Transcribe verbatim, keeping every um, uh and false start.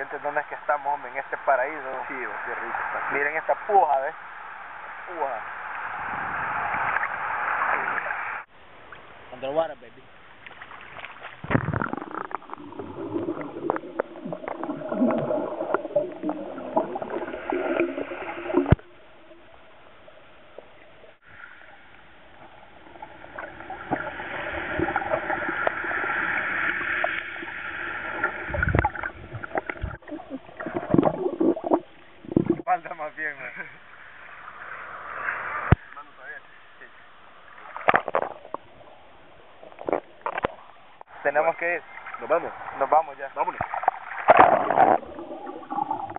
montes donde es que estamos, hombre, en este paraíso. Sí, qué rico está. Miren esta puja, ¿ves? Puja. Underwater, baby. Falta más bien, man. Tenemos que ir. Nos vamos. Nos vamos ya. Vámonos.